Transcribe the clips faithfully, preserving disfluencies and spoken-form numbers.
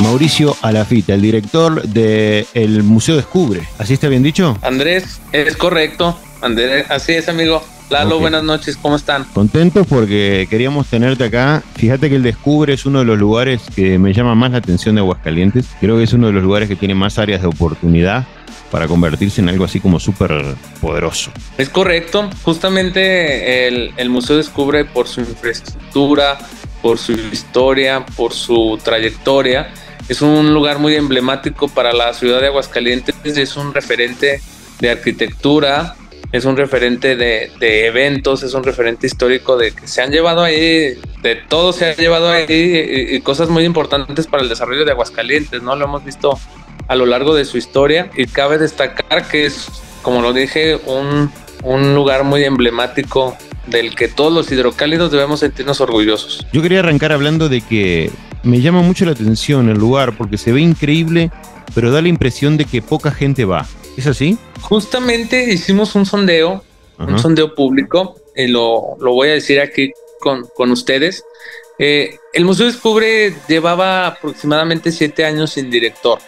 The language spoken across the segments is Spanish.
Mauricio Alafita, el director del Museo Descubre. ¿Así está bien dicho? Andrés, es correcto. Andrés, así es, amigo. Lalo, okay. Buenas noches, ¿cómo están? Contentos porque queríamos tenerte acá. Fíjate que el Descubre es uno de los lugares que me llama más la atención de Aguascalientes. Creo que es uno de los lugares que tiene más áreas de oportunidad para convertirse en algo así como súper poderoso. Es correcto. Justamente el, el Museo Descubre, por su infraestructura, por su historia, por su trayectoria, es un lugar muy emblemático para la ciudad de Aguascalientes. Es un referente de arquitectura, es un referente de, de eventos, es un referente histórico de que se han llevado ahí, de todo se ha llevado ahí y, y cosas muy importantes para el desarrollo de Aguascalientes, ¿no? Lo hemos visto a lo largo de su historia y cabe destacar que es, como lo dije, un, un lugar muy emblemático del que todos los hidrocálidos debemos sentirnos orgullosos. Yo quería arrancar hablando de que me llama mucho la atención el lugar porque se ve increíble, pero da la impresión de que poca gente va. ¿Es así? Justamente hicimos un sondeo, Ajá. un sondeo público, y lo, lo voy a decir aquí con, con ustedes. Eh, el Museo Descubre llevaba aproximadamente siete años sin director.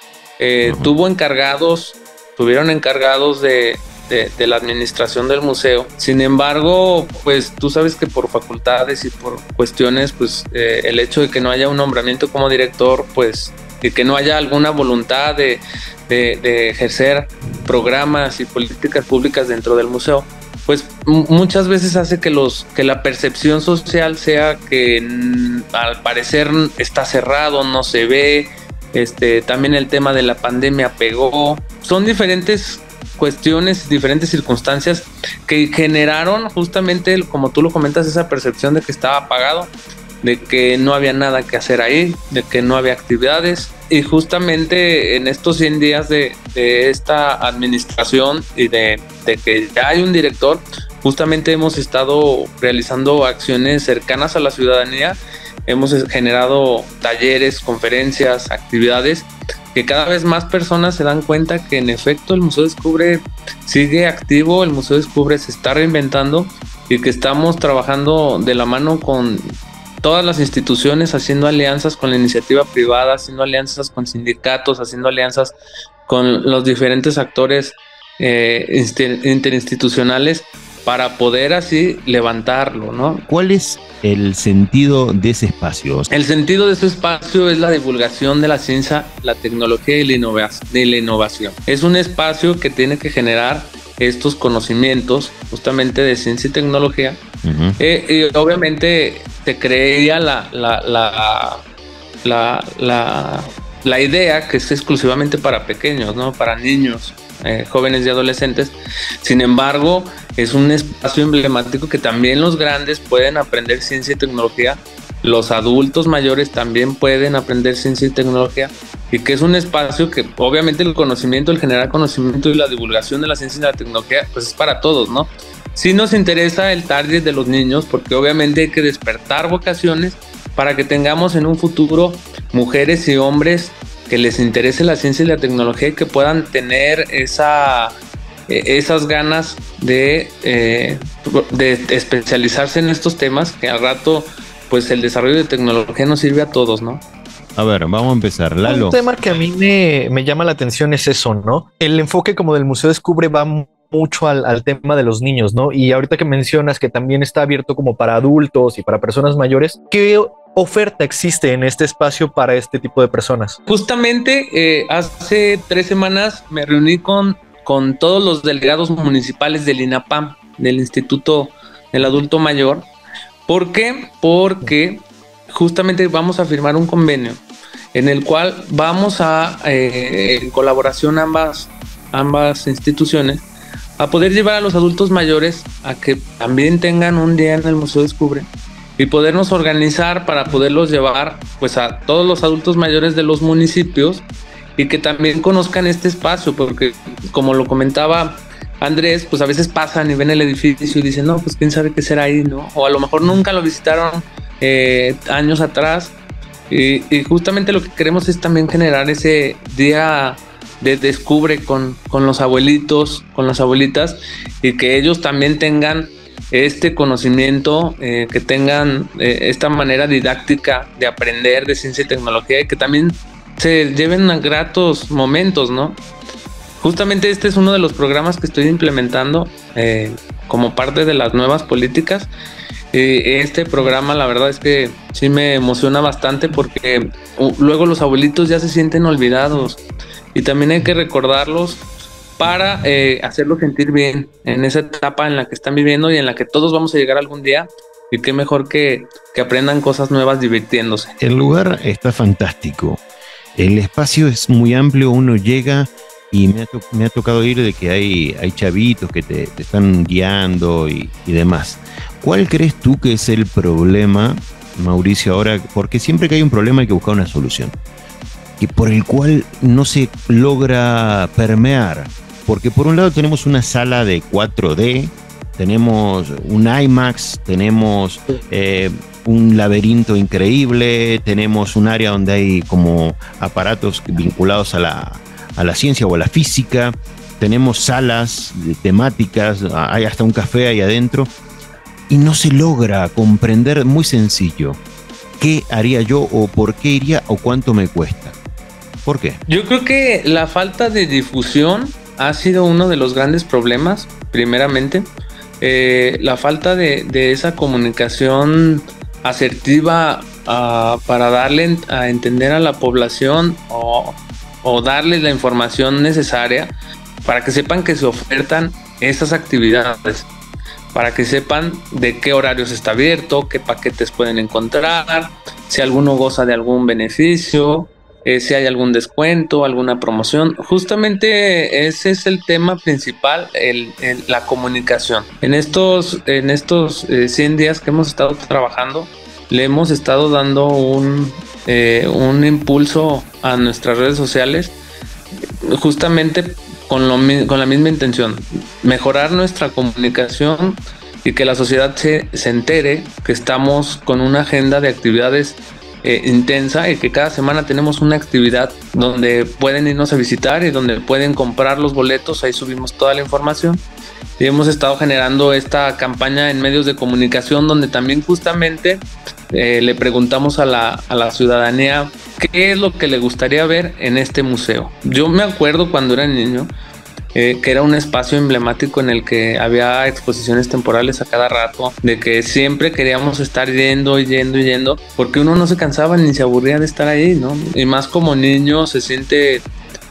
Eh, tuvo encargados, tuvieron encargados de, de, de la administración del museo. Sin embargo, pues tú sabes que por facultades y por cuestiones, pues eh, el hecho de que no haya un nombramiento como director, pues y que no haya alguna voluntad de, de, de ejercer programas y políticas públicas dentro del museo, pues m- muchas veces hace que los que la percepción social sea que n- al parecer está cerrado, no se ve. Este, también el tema de la pandemia pegó. Son diferentes cuestiones, diferentes circunstancias que generaron justamente, como tú lo comentas, esa percepción de que estaba apagado, de que no había nada que hacer ahí, de que no había actividades. Y justamente en estos cien días de, de esta administración y de, de que ya hay un director, justamente hemos estado realizando acciones cercanas a la ciudadanía. Hemos generado talleres, conferencias, actividades que cada vez más personas se dan cuenta que en efecto el Museo Descubre sigue activo, el Museo Descubre se está reinventando y que estamos trabajando de la mano con todas las instituciones, haciendo alianzas con la iniciativa privada, haciendo alianzas con sindicatos, haciendo alianzas con los diferentes actores eh, interinstitucionales para poder así levantarlo, ¿no? ¿Cuál es el sentido de ese espacio? El sentido de ese espacio es la divulgación de la ciencia, la tecnología y la innovación. Es un espacio que tiene que generar estos conocimientos justamente de ciencia y tecnología. Uh-huh. Eh, y obviamente se creía la, la, la, la, la, la idea que es exclusivamente para pequeños, ¿no? Para niños, eh, jóvenes y adolescentes. Sin embargo, es un espacio emblemático que también los grandes pueden aprender ciencia y tecnología, los adultos mayores también pueden aprender ciencia y tecnología, y que es un espacio que obviamente el conocimiento, el generar conocimiento y la divulgación de la ciencia y la tecnología, pues es para todos, ¿no? Sí nos interesa el target de los niños porque obviamente hay que despertar vocaciones para que tengamos en un futuro mujeres y hombres que les interese la ciencia y la tecnología y que puedan tener esa... esas ganas de, eh, de especializarse en estos temas, que al rato pues el desarrollo de tecnología nos sirve a todos, ¿no? A ver, vamos a empezar. Lalo. Un tema que a mí me, me llama la atención es eso, ¿no? El enfoque como del Museo Descubre va mucho al, al tema de los niños, ¿no? Y ahorita que mencionas que también está abierto como para adultos y para personas mayores, ¿qué oferta existe en este espacio para este tipo de personas? Justamente eh, hace tres semanas me reuní con con todos los delegados municipales del INAPAM, del Instituto del Adulto Mayor. ¿Por qué? Porque justamente vamos a firmar un convenio en el cual vamos a, eh, en colaboración ambas, ambas instituciones, a poder llevar a los adultos mayores a que también tengan un día en el Museo Descubre y podernos organizar para poderlos llevar pues a todos los adultos mayores de los municipios y que también conozcan este espacio, porque como lo comentaba Andrés, pues a veces pasan y ven el edificio y dicen, no, pues quién sabe qué será ahí, ¿no? O a lo mejor nunca lo visitaron eh, años atrás y, y justamente lo que queremos es también generar ese día de descubre con, con los abuelitos, con las abuelitas, y que ellos también tengan este conocimiento, eh, que tengan eh, esta manera didáctica de aprender de ciencia y tecnología, y que también se lleven a gratos momentos, ¿no? Justamente este es uno de los programas que estoy implementando eh, como parte de las nuevas políticas. Eh, este programa, la verdad es que sí me emociona bastante porque uh, luego los abuelitos ya se sienten olvidados y también hay que recordarlos para eh, hacerlos sentir bien en esa etapa en la que están viviendo y en la que todos vamos a llegar algún día. Y qué mejor que, que aprendan cosas nuevas divirtiéndose. El lugar está fantástico. El espacio es muy amplio, uno llega y me ha, to- me ha tocado ir de que hay, hay chavitos que te, te están guiando y, y demás. ¿Cuál crees tú que es el problema, Mauricio, ahora? Porque siempre que hay un problema hay que buscar una solución. Y por el cual no se logra permear. Porque por un lado tenemos una sala de cuatro D, tenemos un IMAX, tenemos eh, un laberinto increíble, tenemos un área donde hay como aparatos vinculados a la, a la ciencia o a la física, tenemos salas temáticas, hay hasta un café ahí adentro, y no se logra comprender, muy sencillo, qué haría yo o por qué iría o cuánto me cuesta. ¿Por qué? Yo creo que la falta de difusión ha sido uno de los grandes problemas, primeramente. Eh, la falta de, de esa comunicación asertiva uh, para darle a entender a la población o, o darles la información necesaria para que sepan que se ofertan esas actividades, para que sepan de qué horarios está abierto, qué paquetes pueden encontrar, si alguno goza de algún beneficio, Eh, si hay algún descuento, alguna promoción. Justamente ese es el tema principal, el, el, la comunicación. En estos, en estos eh, cien días que hemos estado trabajando, le hemos estado dando un, eh, un impulso a nuestras redes sociales, justamente con, lo, con la misma intención, mejorar nuestra comunicación y que la sociedad se, se entere que estamos con una agenda de actividades Eh, intensa y que cada semana tenemos una actividad donde pueden irnos a visitar y donde pueden comprar los boletos. Ahí subimos toda la información y hemos estado generando esta campaña en medios de comunicación donde también justamente eh, le preguntamos a la, a la ciudadanía qué es lo que le gustaría ver en este museo. Yo me acuerdo cuando era niño Eh, que era un espacio emblemático en el que había exposiciones temporales a cada rato, de que siempre queríamos estar yendo y yendo y yendo, porque uno no se cansaba ni se aburría de estar ahí, ¿no? Y más como niño se siente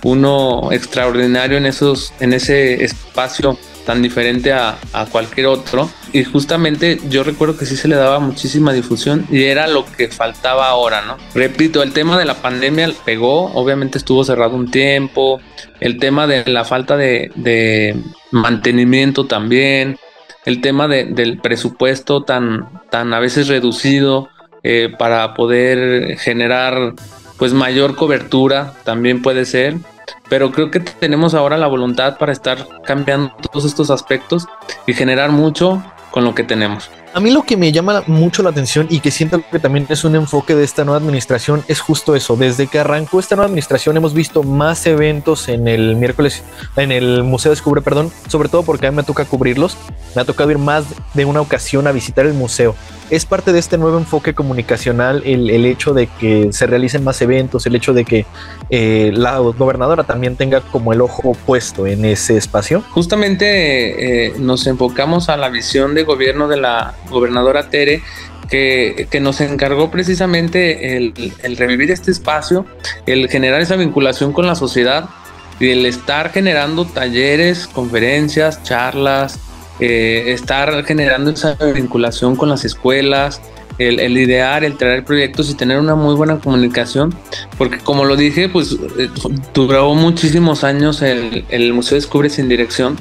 uno extraordinario en esos, en ese espacio tan diferente a, a cualquier otro. Y justamente yo recuerdo que sí se le daba muchísima difusión y era lo que faltaba ahora, ¿no? Repito, el tema de la pandemia pegó, obviamente estuvo cerrado un tiempo, el tema de la falta de, de mantenimiento también, el tema de, del presupuesto tan, tan a veces reducido eh, para poder generar pues mayor cobertura también puede ser. Pero creo que tenemos ahora la voluntad para estar cambiando todos estos aspectos y generar mucho con lo que tenemos. A mí lo que me llama mucho la atención y que siento que también es un enfoque de esta nueva administración es justo eso. Desde que arrancó esta nueva administración hemos visto más eventos en el miércoles, en el Museo Descubre, perdón, sobre todo porque a mí me toca cubrirlos. Me ha tocado ir más de una ocasión a visitar el museo. Es parte de este nuevo enfoque comunicacional el, el hecho de que se realicen más eventos, el hecho de que eh, la gobernadora también tenga como el ojo puesto en ese espacio. Justamente eh, nos enfocamos a la visión de gobierno de la gobernadora Tere, que, que nos encargó precisamente el, el revivir este espacio, el generar esa vinculación con la sociedad y el estar generando talleres, conferencias, charlas, eh, estar generando esa vinculación con las escuelas, el, el idear, el traer proyectos y tener una muy buena comunicación, porque como lo dije, pues eh, duró muchísimos años el, el Museo Descubre sin dirección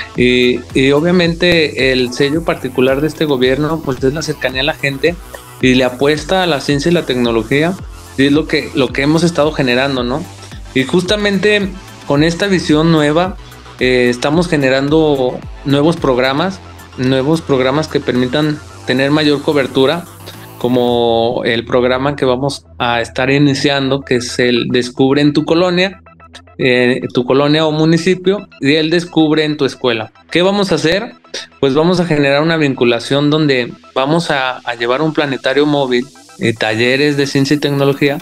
y, y obviamente el sello particular de este gobierno pues es la cercanía a la gente y le apuesta a la ciencia y la tecnología, y es lo que, lo que hemos estado generando, ¿no? Y justamente con esta visión nueva eh, estamos generando nuevos programas, nuevos programas que permitan tener mayor cobertura, como el programa que vamos a estar iniciando, que es el Descubre en tu colonia, eh, tu colonia o municipio, y el Descubre en tu escuela. ¿Qué vamos a hacer? Pues vamos a generar una vinculación donde vamos a, a llevar un planetario móvil, eh, talleres de ciencia y tecnología,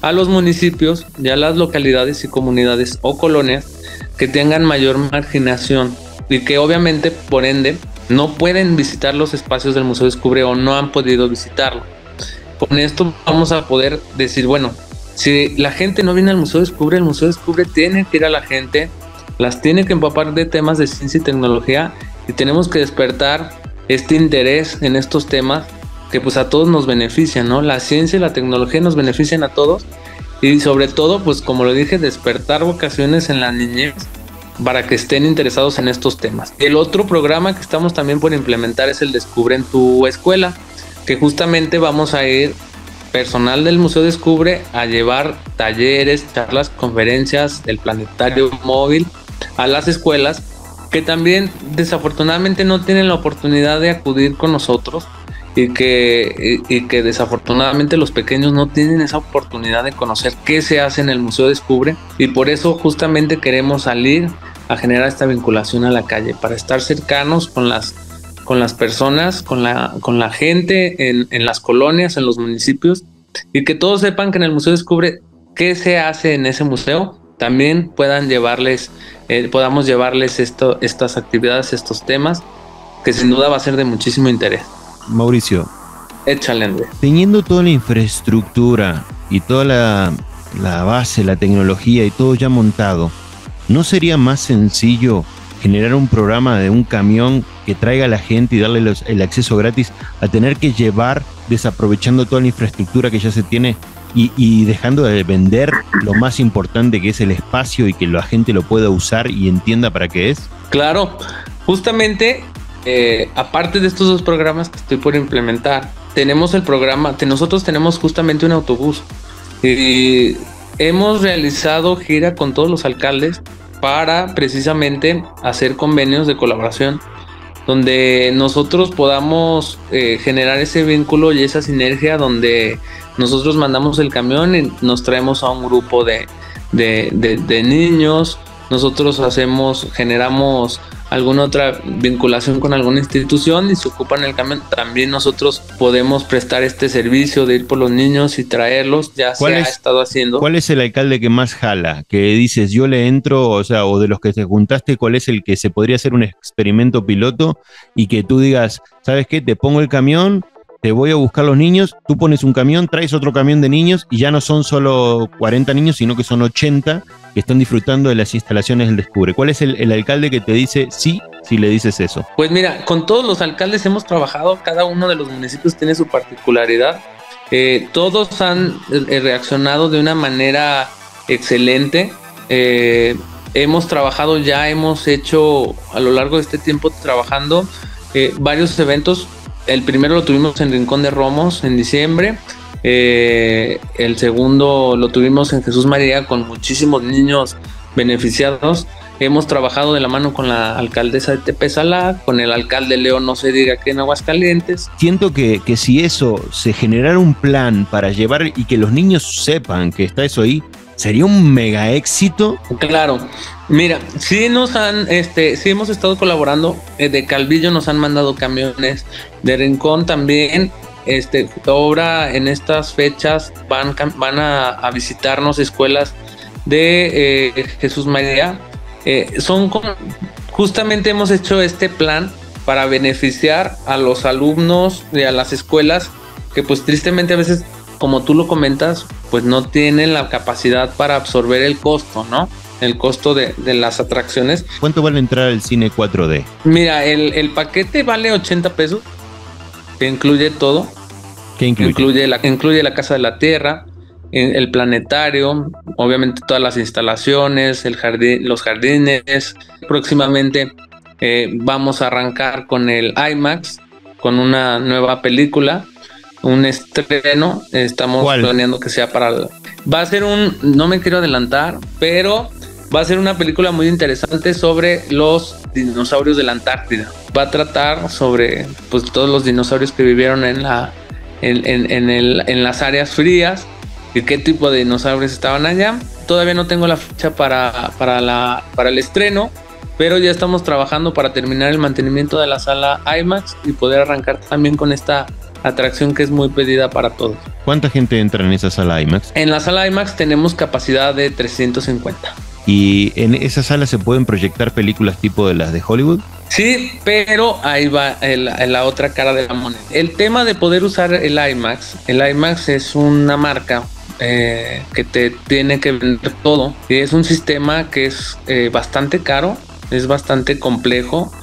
a los municipios y a las localidades y comunidades o colonias que tengan mayor marginación y que obviamente por ende no pueden visitar los espacios del Museo Descubre o no han podido visitarlo. Con esto vamos a poder decir, bueno, si la gente no viene al Museo Descubre, el Museo Descubre tiene que ir a la gente, las tiene que empapar de temas de ciencia y tecnología y tenemos que despertar este interés en estos temas que pues a todos nos benefician, ¿no? La ciencia y la tecnología nos benefician a todos y sobre todo, pues como lo dije, despertar vocaciones en la niñez para que estén interesados en estos temas. El otro programa que estamos también por implementar es el Descubre en tu escuela, que justamente vamos a ir personal del Museo Descubre a llevar talleres, charlas, conferencias del planetario móvil a las escuelas que también desafortunadamente no tienen la oportunidad de acudir con nosotros y que, y, y que desafortunadamente los pequeños no tienen esa oportunidad de conocer qué se hace en el Museo Descubre, y por eso justamente queremos salir a generar esta vinculación a la calle para estar cercanos con las, con las personas, con la, con la gente en, en las colonias, en los municipios, y que todos sepan que en el Museo Descubre qué se hace en ese museo, también puedan llevarles, eh, podamos llevarles esto, estas actividades, estos temas, que sin duda va a ser de muchísimo interés. Mauricio, échale, André. Teniendo toda la infraestructura y toda la, la base, la tecnología y todo ya montado, ¿no sería más sencillo generar un programa de un camión que traiga a la gente y darle los, el acceso gratis a tener que llevar, desaprovechando toda la infraestructura que ya se tiene y, y dejando de vender lo más importante, que es el espacio, y que la gente lo pueda usar y entienda para qué es? Claro, justamente eh, aparte de estos dos programas que estoy por implementar, tenemos el programa, que nosotros tenemos justamente un autobús y hemos realizado gira con todos los alcaldes para precisamente hacer convenios de colaboración donde nosotros podamos eh, generar ese vínculo y esa sinergia, donde nosotros mandamos el camión y nos traemos a un grupo de, de, de, de niños, nosotros hacemos, generamos alguna otra vinculación con alguna institución y se ocupan el camión. También nosotros podemos prestar este servicio de ir por los niños y traerlos, ya se ha estado haciendo. ¿Cuál es el alcalde que más jala? Que dices, yo le entro, o sea, o de los que te juntaste, ¿cuál es el que se podría hacer un experimento piloto y que tú digas, ¿sabes qué? Te pongo el camión, te voy a buscar los niños, tú pones un camión, traes otro camión de niños y ya no son solo cuarenta niños, sino que son ochenta que están disfrutando de las instalaciones del Descubre? ¿Cuál es el, el alcalde que te dice sí si le dices eso? Pues mira, con todos los alcaldes hemos trabajado, cada uno de los municipios tiene su particularidad. Eh, todos han eh, reaccionado de una manera excelente. Eh, hemos trabajado ya, hemos hecho a lo largo de este tiempo trabajando eh, varios eventos. El primero lo tuvimos en Rincón de Romos en diciembre. Eh, el segundo lo tuvimos en Jesús María con muchísimos niños beneficiados. Hemos trabajado de la mano con la alcaldesa de Tepesalá, con el alcalde León, no se diga, aquí en Aguascalientes. Siento que, que si eso se generara un plan para llevar y que los niños sepan que está eso ahí, sería un mega éxito. Claro, mira, sí nos han, este, sí hemos estado colaborando. eh, de Calvillo nos han mandado camiones, de Rincón también. Este, ahora en estas fechas van, van a, a visitarnos escuelas de eh, Jesús María. Eh, son con, justamente hemos hecho este plan para beneficiar a los alumnos y a las escuelas que pues tristemente a veces, como tú lo comentas, pues no tienen la capacidad para absorber el costo, ¿no? El costo de, de las atracciones. ¿Cuánto vale entrar al cine cuatro D? Mira, el, el paquete vale ochenta pesos, que incluye todo. ¿Qué incluye? Incluye la, incluye la Casa de la Tierra, el planetario, obviamente todas las instalaciones, el jardín, los jardines. Próximamente eh, vamos a arrancar con el IMAX, con una nueva película, un estreno. Estamos ¿Cuál? planeando que sea para... El, va a ser un... No me quiero adelantar, pero va a ser una película muy interesante sobre los dinosaurios de la Antártida. Va a tratar sobre pues todos los dinosaurios que vivieron en la en, en, en, el, en las áreas frías y qué tipo de dinosaurios estaban allá. Todavía no tengo la fecha para, para, la, para el estreno, pero ya estamos trabajando para terminar el mantenimiento de la sala IMAX y poder arrancar también con esta atracción que es muy pedida para todos. ¿Cuánta gente entra en esa sala IMAX? En la sala IMAX tenemos capacidad de trescientos cincuenta. ¿Y en esa sala se pueden proyectar películas tipo de las de Hollywood? Sí, pero ahí va el, la otra cara de la moneda. El tema de poder usar el IMAX, el IMAX es una marca eh, que te tiene que vender todo. Y es un sistema que es eh, bastante caro, es bastante complejo.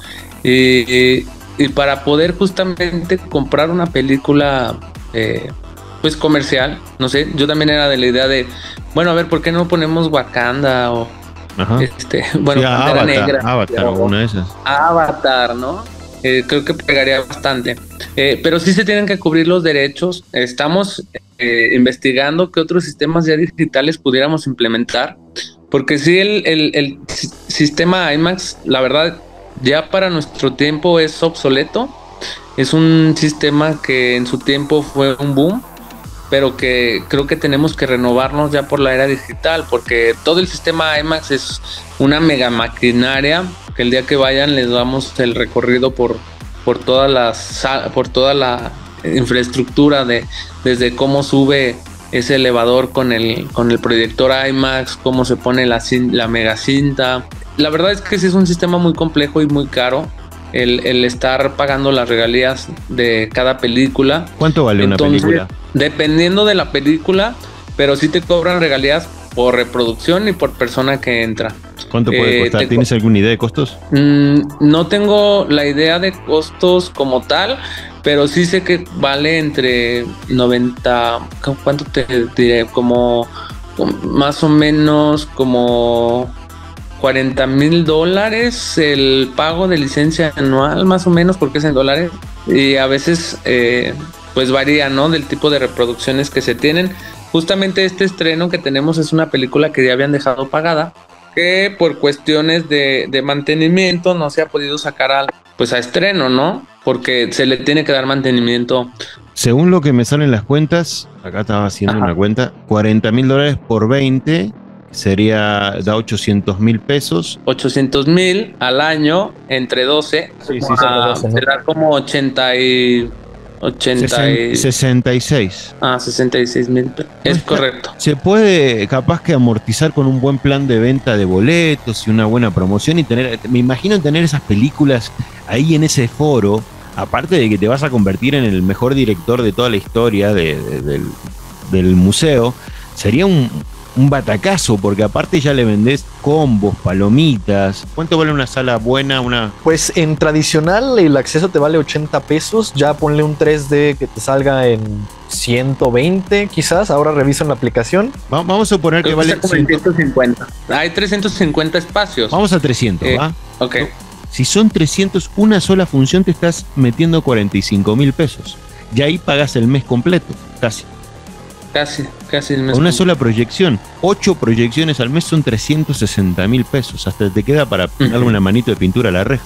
Y, y, y para poder justamente comprar una película eh, pues comercial, no sé, yo también era de la idea de, bueno, a ver, ¿por qué no ponemos Wakanda o Ajá. este, bueno, sí, Avatar, Negra, Avatar, o, una de esas. Avatar, ¿no? Eh, creo que pegaría bastante. Eh, pero sí se tienen que cubrir los derechos. Estamos eh, investigando qué otros sistemas ya digitales pudiéramos implementar, porque sí el, el, el sistema IMAX, la verdad, ya para nuestro tiempo es obsoleto. Es un sistema que en su tiempo fue un boom, pero que creo que tenemos que renovarnos ya por la era digital, porque todo el sistema IMAX es una mega maquinaria que el día que vayan les damos el recorrido por, por, todas las, por toda la infraestructura, de, desde cómo sube ese elevador con el, con el proyector IMAX, cómo se pone la, la mega cinta. La verdad es que sí es un sistema muy complejo y muy caro. El, el estar pagando las regalías de cada película. ¿Cuánto vale Entonces, una película? Dependiendo de la película, pero sí te cobran regalías por reproducción y por persona que entra. ¿Cuánto puede eh, costar? ¿Tienes co alguna idea de costos? Mmm, no tengo la idea de costos como tal, pero sí sé que vale entre noventa, ¿cuánto te diré? Como más o menos como cuarenta mil dólares el pago de licencia anual, más o menos, porque es en dólares, y a veces eh, pues varía, ¿no? Del tipo de reproducciones que se tienen. Justamente este estreno que tenemos es una película que ya habían dejado pagada, que por cuestiones de, de mantenimiento no se ha podido sacar al, pues a estreno, ¿no? Porque se le tiene que dar mantenimiento. Según lo que me salen las cuentas, acá estaba haciendo Ajá. una cuenta, cuarenta mil dólares por veinte sería, da ochocientos mil pesos. ochocientos mil al año, entre doce, sí, sí, ah, doce, ¿no? Será como ochenta y... ochenta y... sesenta y seis. Ah, sesenta y seis mil. Es está, correcto. Se puede capaz que amortizar con un buen plan de venta de boletos y una buena promoción y tener, me imagino tener esas películas ahí en ese foro, aparte de que te vas a convertir en el mejor director de toda la historia de, de, del, del museo, sería un, un batacazo, porque aparte ya le vendés combos, palomitas. ¿Cuánto vale una sala buena? Una Pues en tradicional el acceso te vale ochenta pesos, ya ponle un tres D que te salga en ciento veinte quizás, ahora reviso en la aplicación. Va, vamos a suponer que vale ciento cincuenta. Hay trescientos cincuenta espacios. Vamos a trescientos, eh, ¿va? Ok. Si son trescientos, una sola función te estás metiendo cuarenta y cinco mil pesos. Y ahí pagas el mes completo, casi. Casi, casi el mes. Una sola proyección. Ocho proyecciones al mes son trescientos sesenta mil pesos. Hasta te queda para darle uh-huh. una manito de pintura a la reja.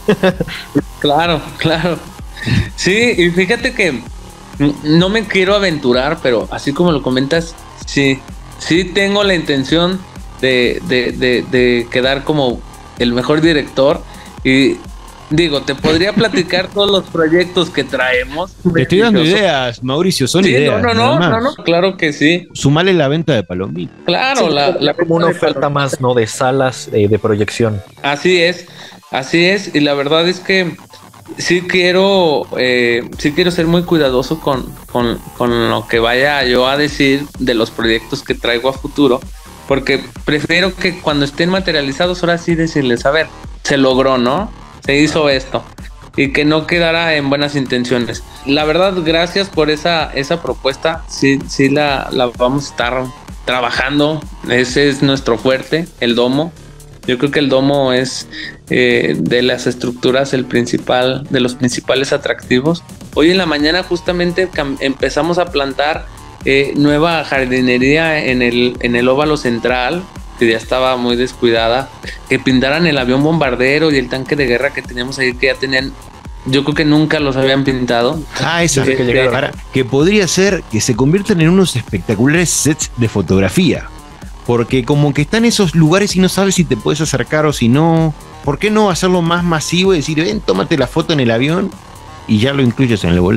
Claro, claro. Sí, y fíjate que no me quiero aventurar, pero así como lo comentas, sí, sí tengo la intención de, de, de, de quedar como el mejor director. Y digo, te podría platicar todos los proyectos que traemos. Te estoy dando ideas, Mauricio, son sí, ideas. No, no, no, no, no, claro que sí. Sumale la venta de palomitas. Claro, sí, la, la como una oferta más, ¿no? De salas eh, de proyección. Así es, así es. Y la verdad es que sí quiero, eh, sí quiero ser muy cuidadoso con, con, con lo que vaya yo a decir de los proyectos que traigo a futuro, porque prefiero que cuando estén materializados, ahora sí decirles, a ver, se logró, ¿no? Se hizo esto, y que no quedara en buenas intenciones. La verdad, gracias por esa, esa propuesta. Sí, sí la, la vamos a estar trabajando. Ese es nuestro fuerte, el domo. Yo creo que el domo es eh, de las estructuras el principal, de los principales atractivos. Hoy en la mañana justamente empezamos a plantar eh, nueva jardinería en el, en el óvalo central, que ya estaba muy descuidada, que pintaran el avión bombardero y el tanque de guerra que teníamos ahí, que ya tenían, yo creo que nunca los habían pintado. Ah, eso es que, que, para, que podría ser que se conviertan en unos espectaculares sets de fotografía, porque como que están en esos lugares y no sabes si te puedes acercar o si no. ¿Por qué no hacerlo más masivo y decir, ven, tómate la foto en el avión y ya lo incluyes en el boleto?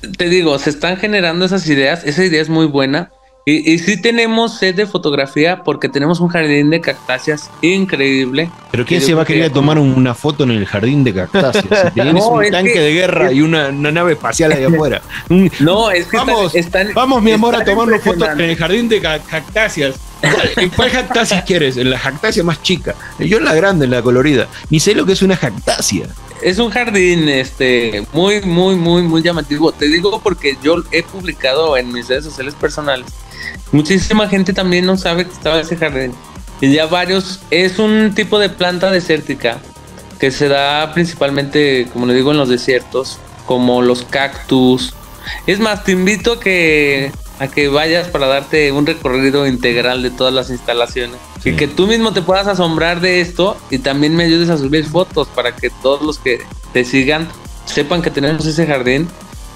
te digo, se están generando esas ideas, esa idea es muy buena. Y, y sí tenemos sed de fotografía porque tenemos un jardín de cactáceas increíble. Pero ¿quién se va a querer tomar una foto en el jardín de cactáceas? Si tienes no, un tanque que, de guerra es, y una, una nave espacial ahí afuera. No, es que vamos, están, están, vamos mi amor, a tomarnos fotos en el jardín de cactáceas. ¿En cuál jactacia quieres? En la jactacia más chica. Yo en la grande, en la colorida. Ni sé lo que es una jactacia. Es un jardín este, muy, muy, muy, muy llamativo. Te digo porque yo he publicado en mis redes sociales personales. Muchísima gente también no sabe que estaba ese jardín. Y ya varios, es un tipo de planta desértica que se da principalmente, como le digo, en los desiertos, como los cactus. Es más, te invito a que, a que vayas para darte un recorrido integral de todas las instalaciones. Sí. Y que tú mismo te puedas asombrar de esto y también me ayudes a subir fotos para que todos los que te sigan sepan que tenemos ese jardín,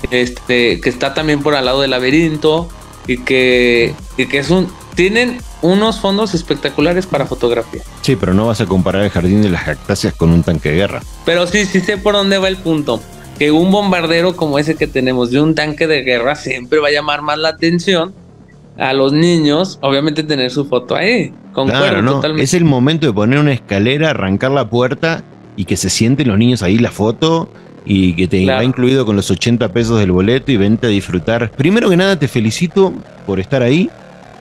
este, que está también por al lado del laberinto. Y que, y que es un, tienen unos fondos espectaculares para fotografía. Sí, pero no vas a comparar el jardín de las cactáceas con un tanque de guerra. Pero sí, sí sé por dónde va el punto. Que un bombardero como ese que tenemos de un tanque de guerra siempre va a llamar más la atención a los niños. Obviamente tener su foto ahí. Claro, no, totalmente. Es el momento de poner una escalera, arrancar la puerta y que se sienten los niños ahí la foto. Y que te claro. va incluido con los ochenta pesos del boleto y vente a disfrutar. Primero que nada te felicito por estar ahí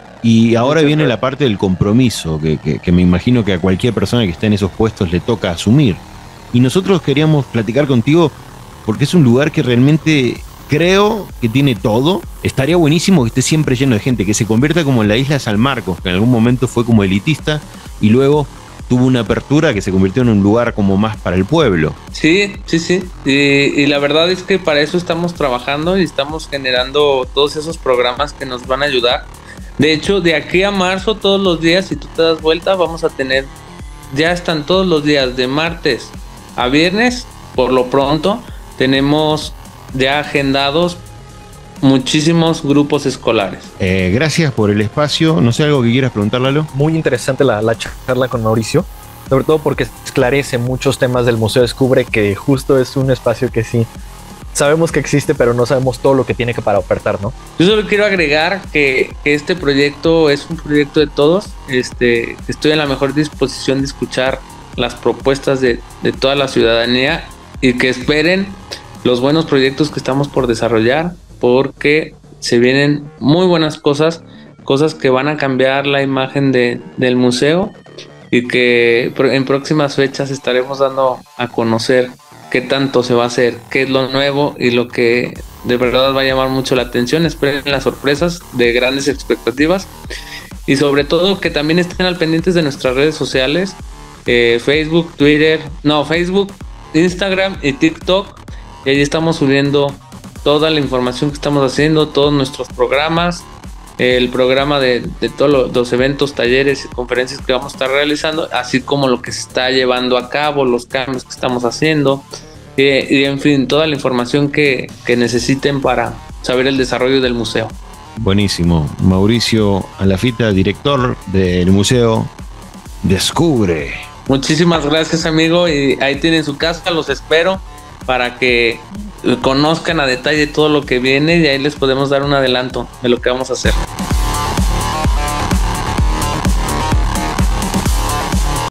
y ahora viene la parte del compromiso que, que, que me imagino que a cualquier persona que esté en esos puestos le toca asumir. Y nosotros queríamos platicar contigo porque es un lugar que realmente creo que tiene todo. Estaría buenísimo que esté siempre lleno de gente, que se convierta como en la isla San Marcos, que en algún momento fue como elitista y luego tuvo una apertura que se convirtió en un lugar como más para el pueblo. Sí, sí, sí. Y, y la verdad es que para eso estamos trabajando y estamos generando todos esos programas que nos van a ayudar. De hecho, de aquí a marzo, todos los días, si tú te das vuelta, vamos a tener, ya están todos los días, de martes a viernes, por lo pronto, tenemos ya agendados muchísimos grupos escolares. Eh, gracias por el espacio. No sé, algo que quieras preguntar, Lalo. Muy interesante la, la charla con Mauricio, sobre todo porque esclarece muchos temas del Museo Descubre, que justo es un espacio que sí sabemos que existe, pero no sabemos todo lo que tiene que para ofertar, ¿no? Yo solo quiero agregar que, que este proyecto es un proyecto de todos. Este, estoy en la mejor disposición de escuchar las propuestas de, de toda la ciudadanía y que esperen los buenos proyectos que estamos por desarrollar, porque se vienen muy buenas cosas, cosas que van a cambiar la imagen de, del museo y que en próximas fechas estaremos dando a conocer qué tanto se va a hacer, qué es lo nuevo y lo que de verdad va a llamar mucho la atención. Esperen las sorpresas de grandes expectativas y sobre todo que también estén al pendientes de nuestras redes sociales, eh, Facebook, Twitter, no, Facebook, Instagram y TikTok, y ahí estamos subiendo toda la información que estamos haciendo, todos nuestros programas, el programa de, de todos los eventos, talleres y conferencias que vamos a estar realizando, así como lo que se está llevando a cabo, los cambios que estamos haciendo, y, y en fin, toda la información que, que necesiten para saber el desarrollo del museo. Buenísimo. Mauricio Alafita, director del Museo Descubre. Muchísimas gracias, amigo, y ahí tienen su casa, los espero para que conozcan a detalle todo lo que viene y ahí les podemos dar un adelanto de lo que vamos a hacer.